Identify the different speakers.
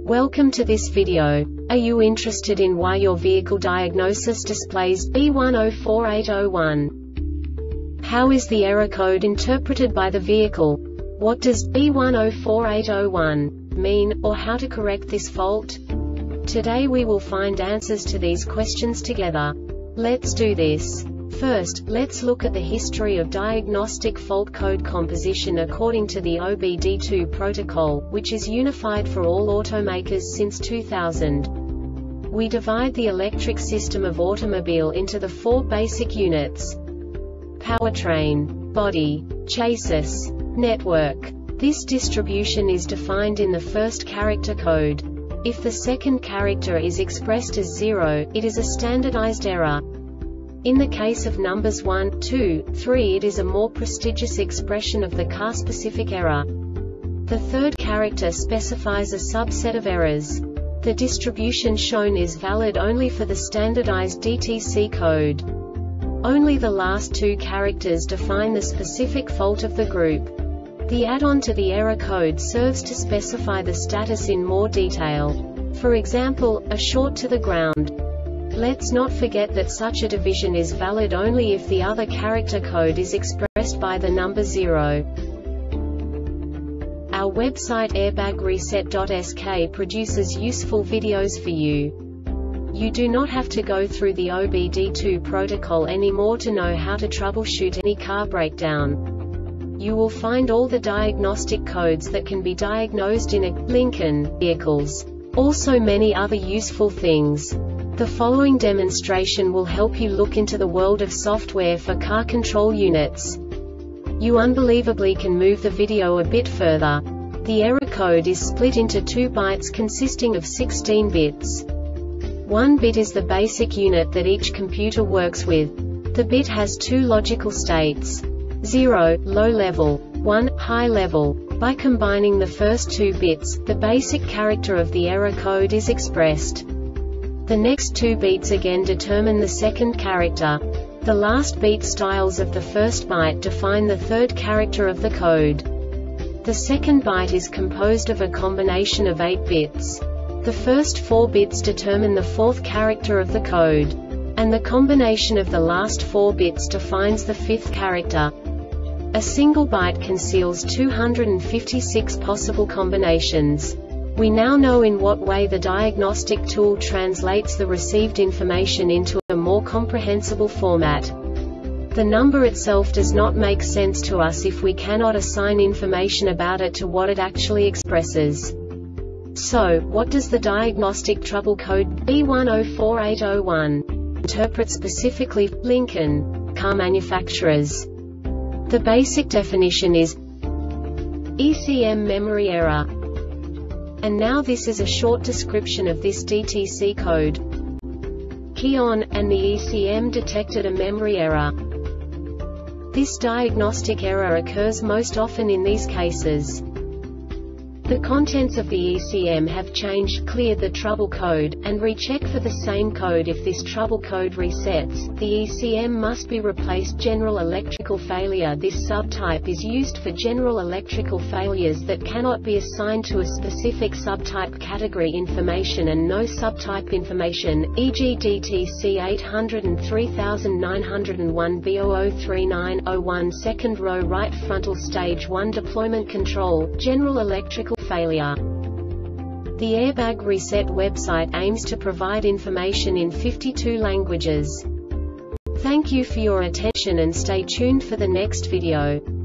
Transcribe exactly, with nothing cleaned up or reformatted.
Speaker 1: Welcome to this video. Are you interested in why your vehicle diagnosis displays B one zero four eight zero one? How is the error code interpreted by the vehicle? What does B one zero four eight zero one mean, or how to correct this fault? Today we will find answers to these questions together. Let's do this. First, let's look at the history of diagnostic fault code composition according to the O B D two protocol, which is unified for all automakers since two thousand. We divide the electric system of automobile into the four basic units: powertrain, body, chassis, network. This distribution is defined in the first character code. If the second character is expressed as zero, it is a standardized error. In the case of numbers one, two, three, it is a more prestigious expression of the car-specific error. The third character specifies a subset of errors. The distribution shown is valid only for the standardized D T C code. Only the last two characters define the specific fault of the group. The add-on to the error code serves to specify the status in more detail. For example, a short to the ground. Let's not forget that such a division is valid only if the other character code is expressed by the number zero. Our website airbag reset dot S K produces useful videos for you. You do not have to go through the O B D two protocol anymore to know how to troubleshoot any car breakdown. You will find all the diagnostic codes that can be diagnosed in a Lincoln vehicles. Also many other useful things. The following demonstration will help you look into the world of software for car control units. You unbelievably can move the video a bit further. The error code is split into two bytes consisting of sixteen bits. One bit is the basic unit that each computer works with. The bit has two logical states: zero, low level, one, high level. By combining the first two bits, the basic character of the error code is expressed. The next two beats again determine the second character. The last beat styles of the first byte define the third character of the code. The second byte is composed of a combination of eight bits. The first four bits determine the fourth character of the code. And the combination of the last four bits defines the fifth character. A single byte conceals two hundred fifty-six possible combinations. We now know in what way the diagnostic tool translates the received information into a more comprehensible format. The number itself does not make sense to us if we cannot assign information about it to what it actually expresses. So, what does the diagnostic trouble code B one zero four eight zero one interpret specifically for Lincoln car manufacturers? The basic definition is E C M memory error. And now this is a short description of this D T C code. Key on, and the E C M detected a memory error. This diagnostic error occurs most often in these cases. The contents of the E C M have changed, cleared the trouble code, and recheck for the same code. If this trouble code resets, the E C M must be replaced. General electrical failure. This subtype is used for general electrical failures that cannot be assigned to a specific subtype category information and no subtype information, for example D T C eight hundred three nine zero one B zero zero three nine zero one second row right frontal stage one deployment control, general electrical failure. The Airbag Reset website aims to provide information in fifty-two languages. Thank you for your attention and stay tuned for the next video.